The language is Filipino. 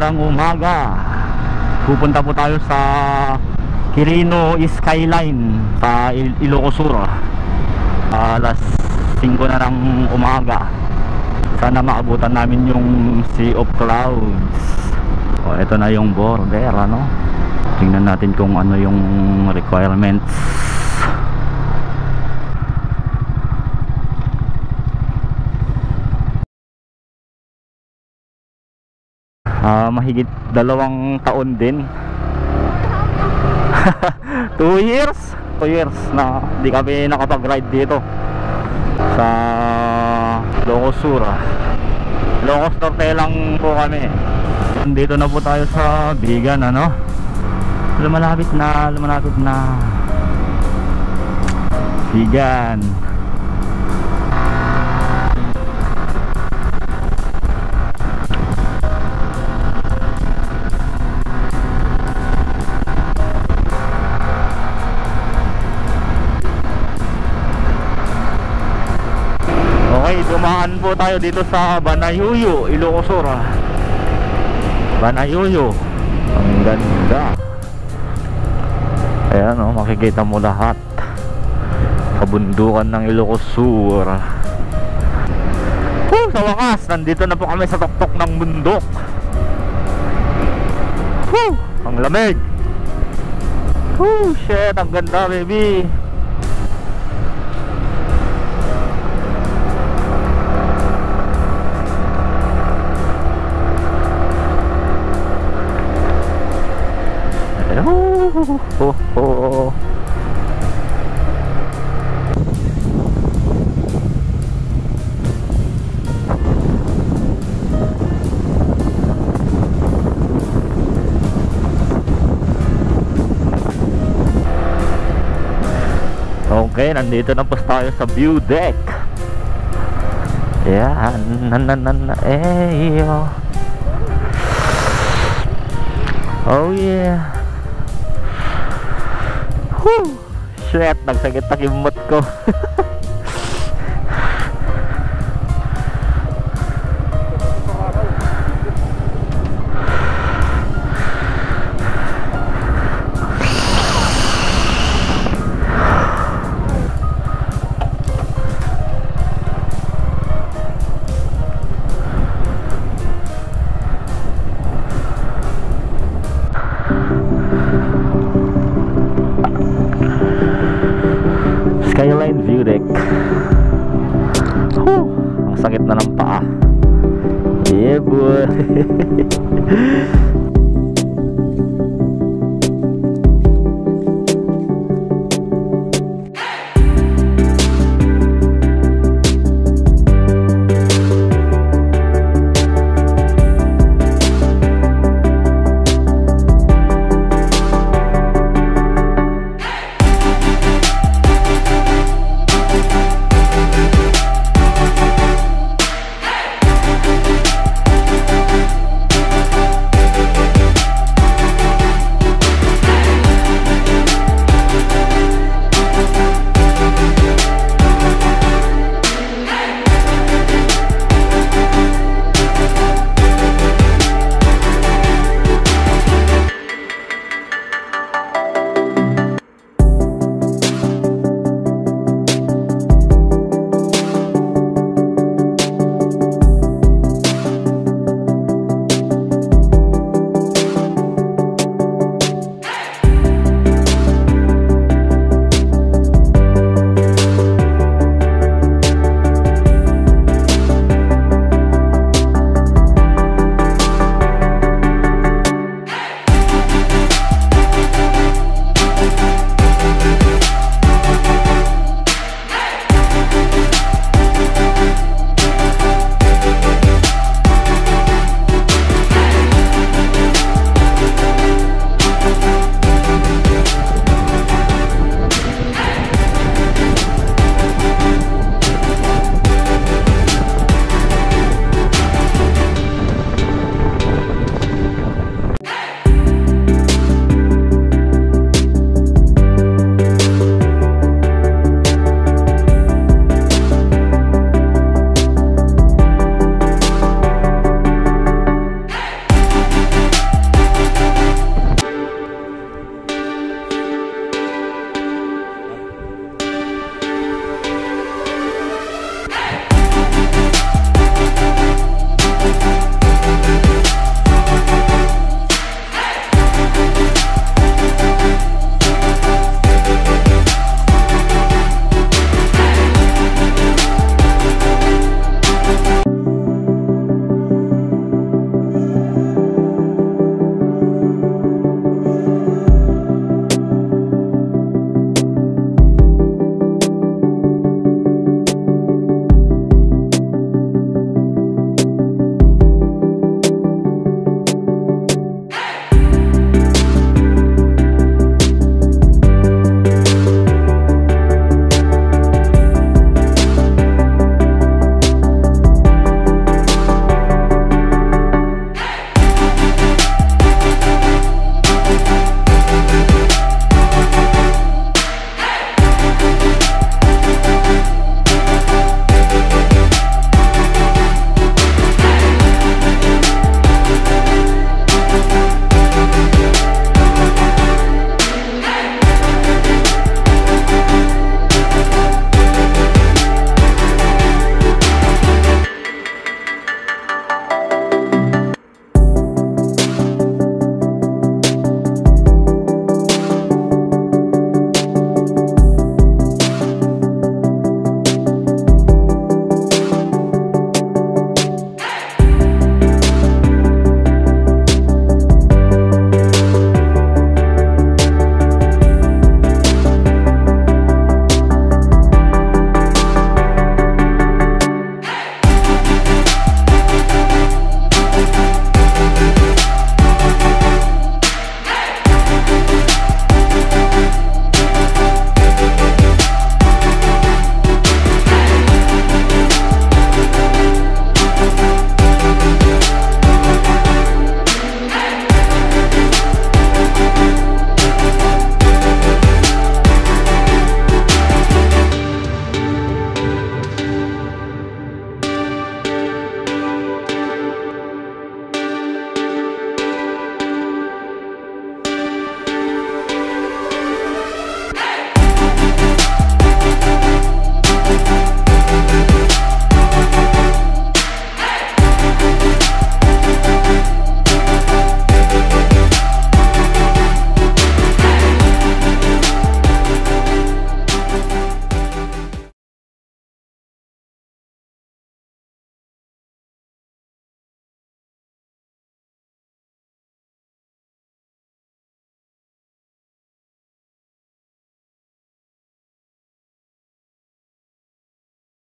magandang umaga. Pupunta po tayo sa Quirino SKYLINE sa Ilocos Sur. Alas 5 na ng umaga. Sana maabutan namin yung Sea of Clouds. O, ito na yung border, ano? Tingnan natin kung ano yung requirements. Mahigit 2 taon din. 2 years na hindi kami nakapag-ride dito sa Ilocos Sur. Ilocos Norte lang po kami. Dito na po tayo sa Bigan, ano? Lumalapit na Bigan. Okay, dumaan po tayo dito sa Banayuyo, Ilocos Sur. Banayuyo, ang ganda. Ayan, oh, makikita mo lahat kabundukan ng Ilocos Sur. Sa wakas, nandito na po kami sa tuktok ng bundok. Ang lamig. Shit, ang ganda, baby. Okay, nandito na po tayo sa view deck. Yan, oh yeah. Shit, nagsakit na kimot ko. Skyline view deck. Ang sakit na ng paa. Yeah boy.